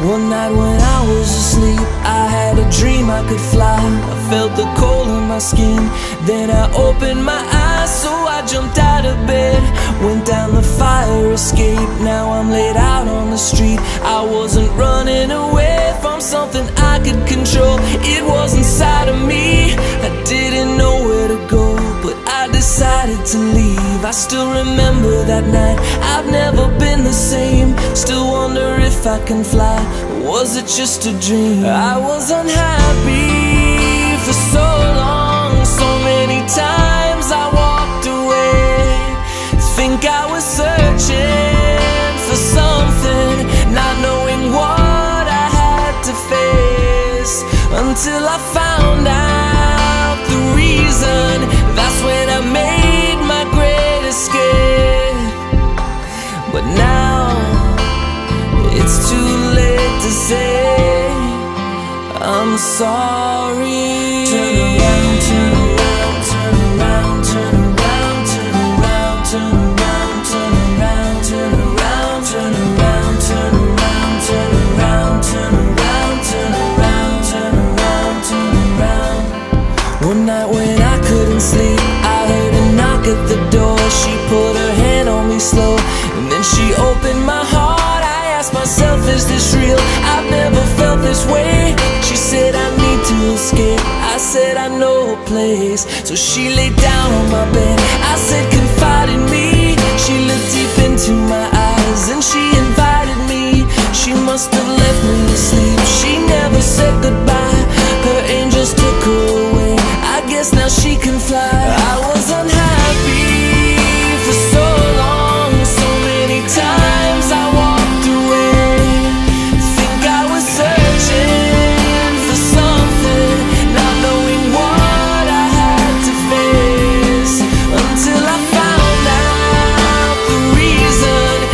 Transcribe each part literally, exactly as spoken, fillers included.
One night when I was asleep, I had a dream I could fly. I felt the cold in my skin, then I opened my eyes. So I jumped out of bed, went down the fire escape. Now I'm laid out on the street. I wasn't running away from something I could control. It was inside of me. I didn't know where to go, but I decided to leave. I still remember that night. I've never been the same. Still wonder if I can fly, or was it just a dream? I was unhappy for so long. So many times I walked away. Think I was searching for something, not knowing what I had to face, until I found out the reason. That's when I made my great escape. But now it's too late to say I'm sorry. Turn around, turn around, turn around, turn around, turn around, turn around, turn around, turn around, turn around, turn around, turn around, turn around, turn around, turn around, turn around. One night when I couldn't sleep, I heard a knock at the door. She put her hand on me slow, and then she opened my heart. I asked myself, is this real? I've never felt this way. She said, I need to escape. I said, I know a place. So she laid down on my bed. I said, confide in me. She looked deep into my eyes and she invited me. She must have left me asleep. She never said goodbye. Her angels took her away. I guess now she can fly. I was unhappy for so long. So many times I walked away. Think I was searching for something, not knowing what I had to face, until I found out the reason.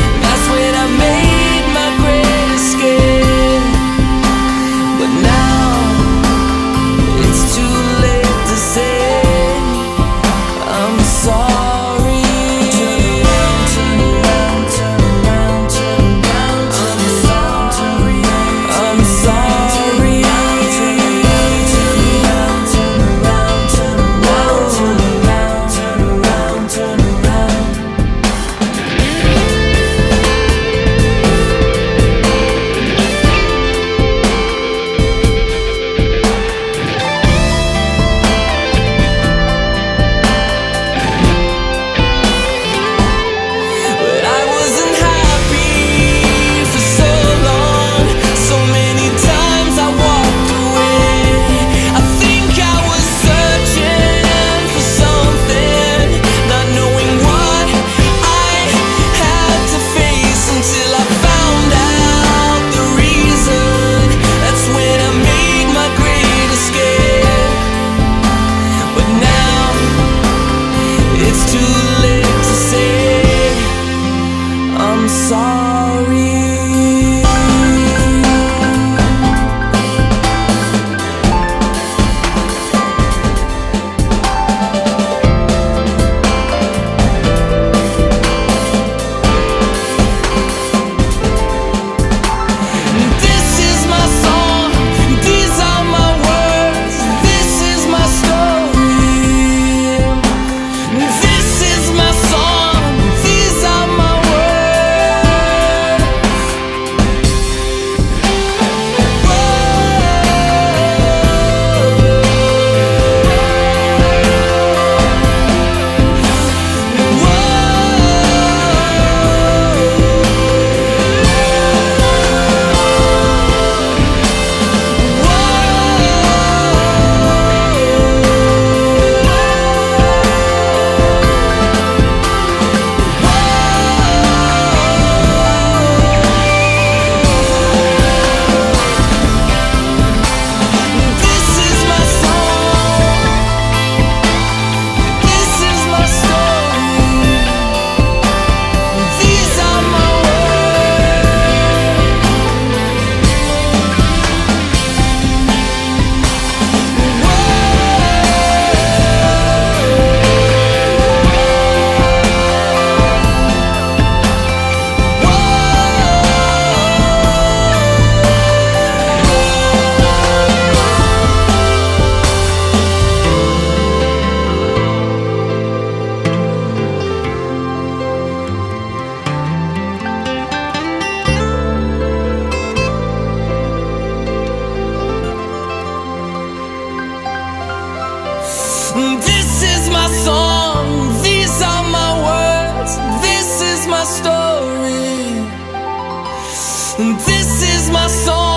This is my song.